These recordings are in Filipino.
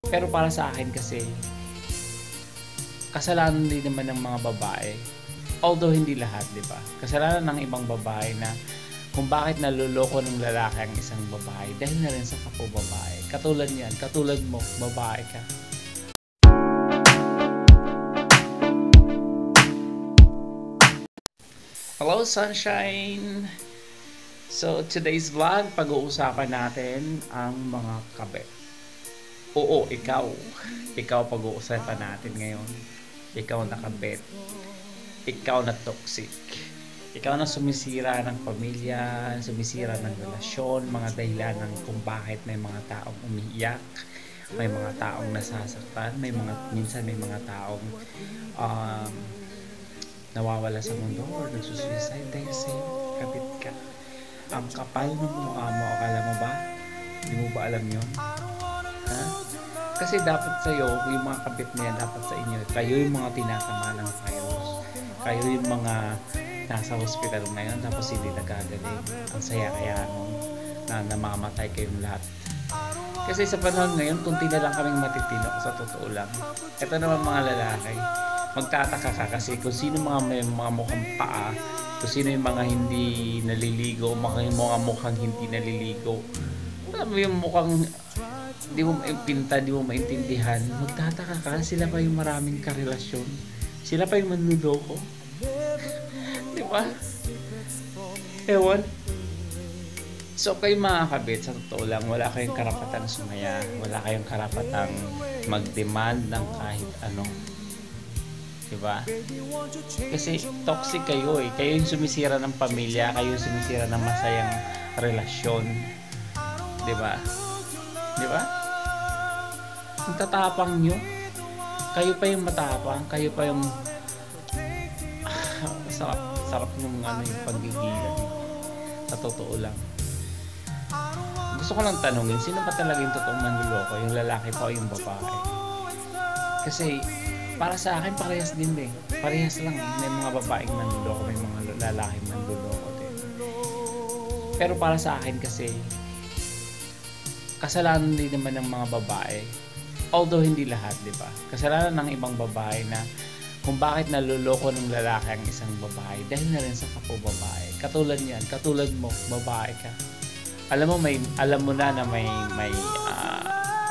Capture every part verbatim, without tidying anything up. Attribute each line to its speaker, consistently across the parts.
Speaker 1: Pero para sa akin kasi, kasalanan din naman ng mga babae. Although hindi lahat, di ba? Kasalanan ng ibang babae na kung bakit naluloko ng lalaki ang isang babae dahil na rin sa kapwa babae. Katulad niyan, katulad mo, babae ka. Hello Sunshine! So today's vlog, pag-uusapan natin ang mga kabit. Oo, ikaw. Ikaw pag-uusapan natin ngayon. Ikaw na kabit. Ikaw na toxic. Ikaw na sumisira ng pamilya, sumisira ng relasyon, mga dahilan ng kung bakit may mga taong umiiyak, may mga taong nasasaktan, may mga minsan may mga taong um, nawawala sa mundo or nagsusuicide dahil sa kabit ka. Ang kapal ng mukha mo, akala mo ba? Hindi mo ba alam yun? Ha? Kasi dapat sa'yo, yung mga kabit na yan, dapat sa inyo, kayo yung mga tinatama ng virus. Kayo yung mga nasa hospital ngayon, tapos hindi nagagaling. Ang saya kaya nun, na namamatay kayong lahat. Kasi sa panahon ngayon, kunti na lang kaming matitino, sa totoo lang. Ito naman mga lalaki, magtataka ka kasi kung sino mga may mga mukhang paa, kung sino yung mga hindi naliligo, mga mga mukhang hindi naliligo, alam mo yung mukhang di mo maipinta, di mo maintindihan, magtataka ka, sila pa yung maraming karelasyon, sila pa yung manluloko. Di ba? Ewan. So kayo mga kabit, sa totoo lang, wala kayong karapatang sumaya, wala kayong karapatang mag-demand ng kahit ano. Diba? Kasi toxic kayo eh. Kayo yung sumisira ng pamilya, kayo yung sumisira ng masayang relasyon. Diba? Diba? Ang tatapang nyo. Kayo pa yung matapang, kayo pa yung sarap, sarap yung ano yung paggigilan. Sa totoo lang. Gusto ko lang tanungin, sino pa talaga yung totoong manluloko? Yung lalaki pa o yung babae? Kasi para sa akin, parehas din eh. Parehas lang eh. May mga babaeng manluloko, may mga lalaking manluloko din. Pero para sa akin kasi, kasalanan din naman ng mga babae. Although hindi lahat, di ba? Kasalanan ng ibang babae na kung bakit naluloko ng lalaki ang isang babae dahil na rin sa kapwa babae. Katulad niyan, katulad mo, babae ka. Alam mo, may, alam mo na na may, may, uh,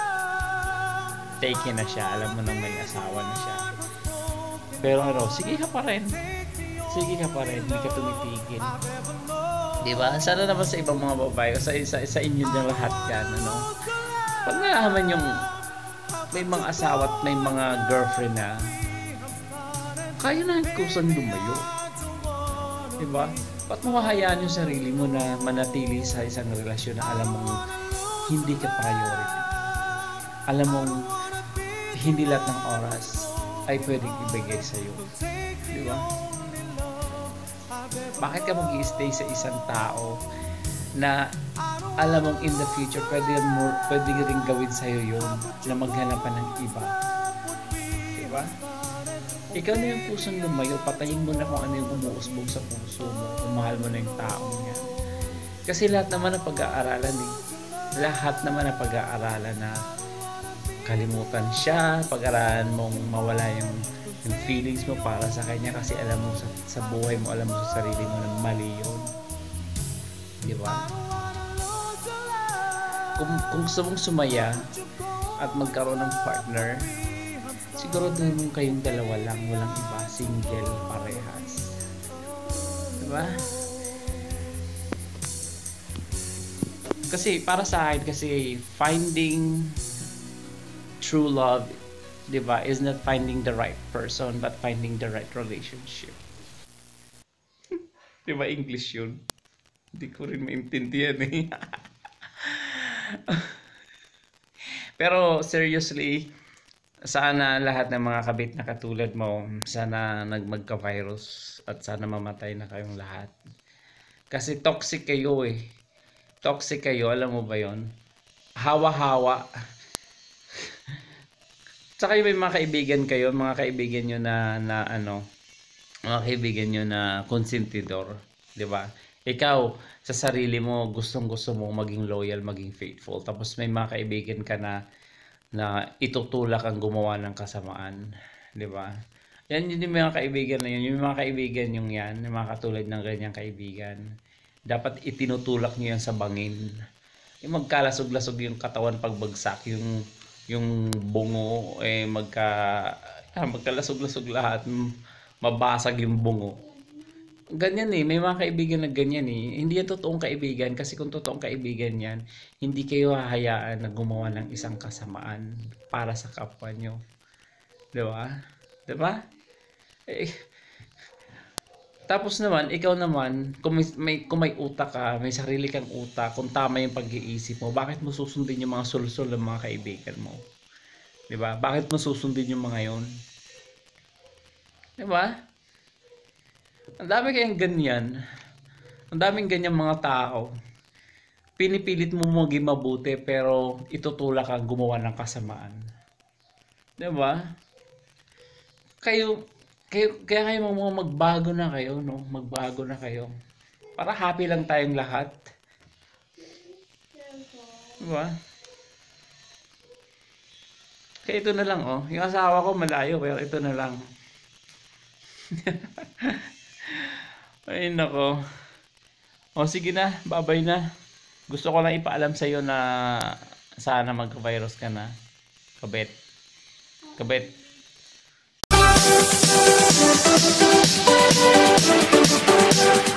Speaker 1: taken na siya, alam mo nang may asawa na siya, pero ano, sige ka pa rin sige ka pa rin, hindi ka tumitigil, diba? Sana naman sa ibang mga babae, sa, sa, sa inyo dyan lahat yan, ano, pag nalaman yung may mga asawa at may mga girlfriend na kaya na kusang lumayo, diba? Ba't mawahayaan yung sarili mo na manatili sa isang relasyon na alam mong hindi ka priority, alam mong hindi lahat ng oras ay pwedeng ibigay sa iyo, di ba? Bakit ka mag-i-stay sa isang tao na alam mong in the future pwede mo pwede ring gawin sa iyo yun, na maghanap pa ng iba, di ba? Ikaw na yung pusong lumayo, patayin mo na kung ano yung umuusbog sa puso mo, kung mahal mo na yung taong yan. Kasi lahat naman ng pag-aaralan eh. Lahat naman ng pag-aaralan na kalimutan siya, pag-aralan mong mawala yung, yung feelings mo para sa kanya kasi alam mo sa, sa buhay mo, alam mo sa sarili mo na mali yun. Di ba? Kung, kung gusto mong sumaya at magkaroon ng partner, siguro doon mong kayong dalawa lang, walang iba, single, parehas. Di ba? Kasi para sa akin, kasi finding true love, di ba, is not finding the right person but finding the right relationship. Di ba English yun? Hindi ko rin maintindihan eh. Pero seriously, sana lahat ng mga kabit na katulad mo, sana nagmagka-virus at sana mamatay na kayong lahat. Kasi toxic kayo eh. Toxic kayo, alam mo ba yon? Hawa-hawa. Tsaka may mga kaibigan kayo, mga kaibigan nyo na, na ano, mga kaibigan nyo na konsentidor, di ba? Ikaw, sa sarili mo, gustong gusto mo maging loyal, maging faithful. Tapos may mga kaibigan ka na na itutulak ang gumawa ng kasamaan, 'di ba? Yan yun yung mga kaibigan na yun, yung mga kaibigan yung yan, yung mga katulad ng ganyang kaibigan. Dapat itinutulak niyo yan sa bangin. Yung magkalasog-lasog yung katawan pagbagsak, yung yung bungo eh magka ah, magkalasog-lasog lahat, mabasag yung bungo. Ganyan eh, may mga kaibigan na ganyan eh. Hindi yan totoong kaibigan kasi kung totoong kaibigan yan, hindi kayo hahayaan na gumawa ng isang kasamaan para sa kapwa nyo. 'Di ba? 'Di ba? Eh, tapos naman, ikaw naman, kung may, may, kung may utak ka, may sarili kang utak, kung tama yung pag-iisip mo, bakit mo susundin yung mga sulsol ng mga kaibigan mo? 'Di ba? Bakit mo susundin yung mga yon? 'Di ba? Ang dami kayang ganyan. Ang daming ganyang mga tao. Pinipilit mo maging mabuti pero itutulak kang gumawa ng kasamaan. 'Di ba? Kayo kayo kaya kayo mga magbago na kayo, no? Magbago na kayo. Para happy lang tayong lahat. 'Di ba? Kaya ito na lang, oh. Yung asawa ko malayo pero ito na lang. Ay nako. O sige na, babay na. Gusto ko lang ipaalam sa iyo na sana magka-virus ka na. Kabet. Kabet.